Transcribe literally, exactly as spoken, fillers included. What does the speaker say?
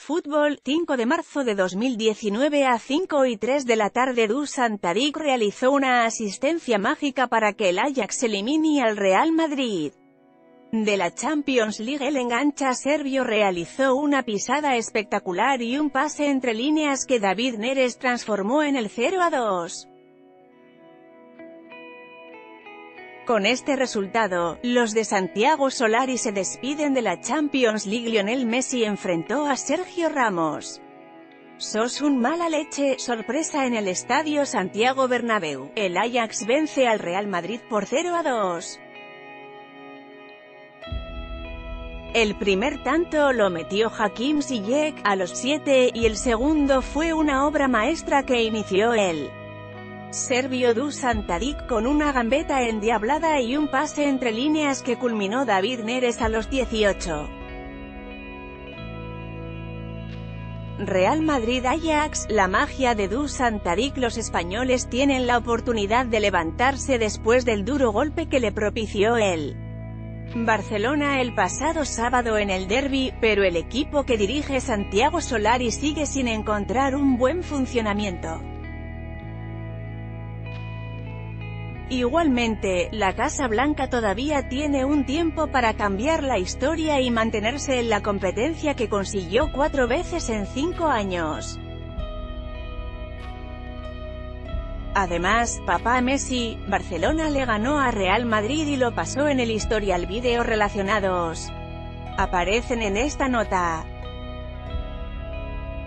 Fútbol, cinco de marzo de dos mil diecinueve a cinco y tres de la tarde. Dusan Tadic realizó una asistencia mágica para que el Ajax elimine al Real Madrid de la Champions League. El engancha serbio realizó una pisada espectacular y un pase entre líneas que David Neres transformó en el cero a dos. Con este resultado, los de Santiago Solari se despiden de la Champions League. Lionel Messi enfrentó a Sergio Ramos. ¿Sos un mala leche? Sorpresa en el estadio Santiago Bernabéu. El Ajax vence al Real Madrid por cero a dos. El primer tanto lo metió Hakim Ziyech a los siete, y el segundo fue una obra maestra que inició el serbio Dusan Tadic con una gambeta endiablada y un pase entre líneas que culminó David Neres a los dieciocho. Real Madrid-Ajax, la magia de Dusan Tadic. Los españoles tienen la oportunidad de levantarse después del duro golpe que le propició el Barcelona el pasado sábado en el derbi, pero el equipo que dirige Santiago Solari sigue sin encontrar un buen funcionamiento. Igualmente, la Casa Blanca todavía tiene un tiempo para cambiar la historia y mantenerse en la competencia que consiguió cuatro veces en cinco años. Además, papá Messi, Barcelona le ganó a Real Madrid y lo pasó en el historial. Vídeos relacionados aparecen en esta nota.